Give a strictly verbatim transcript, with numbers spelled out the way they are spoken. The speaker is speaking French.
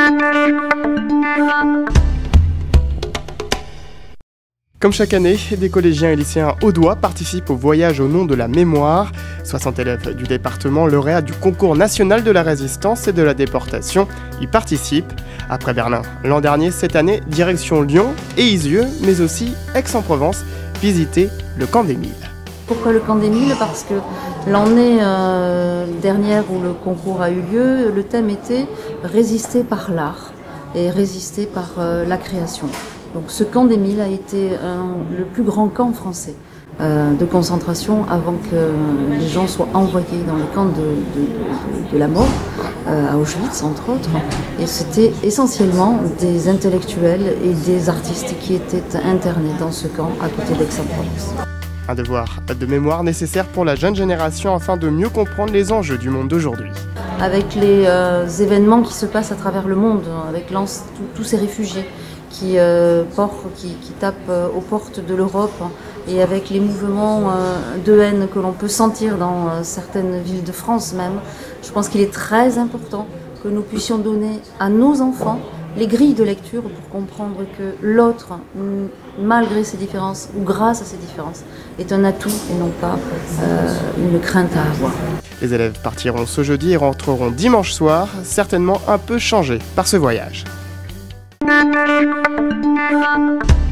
Comme chaque année, des collégiens et lycéens audois participent au voyage au nom de la mémoire. soixante élèves du département lauréats du concours national de la résistance et de la déportation y participent. Après Berlin l'an dernier, cette année, direction Lyon et Isieux, mais aussi Aix-en-Provence, visiter le camp d'Émile. Pourquoi le camp d'Émile? Parce que l'année euh, dernière où le concours a eu lieu, le thème était « Résister par l'art » et « Résister par euh, la création ». Donc ce camp d'Émile a été un, le plus grand camp français euh, de concentration avant que les gens soient envoyés dans les camps de, de, de, de la mort, euh, à Auschwitz entre autres. Et c'était essentiellement des intellectuels et des artistes qui étaient internés dans ce camp à côté d'Aix-en-Provence. Un devoir de mémoire nécessaire pour la jeune génération afin de mieux comprendre les enjeux du monde d'aujourd'hui. Avec les euh, événements qui se passent à travers le monde, avec tous ces réfugiés qui, euh, portent, qui, qui tapent euh, aux portes de l'Europe, et avec les mouvements euh, de haine que l'on peut sentir dans euh, certaines villes de France même, je pense qu'il est très important que nous puissions donner à nos enfants les grilles de lecture pour comprendre que l'autre, malgré ses différences ou grâce à ses différences, est un atout et non pas euh, une crainte à avoir. Les élèves partiront ce jeudi et rentreront dimanche soir, certainement un peu changés par ce voyage.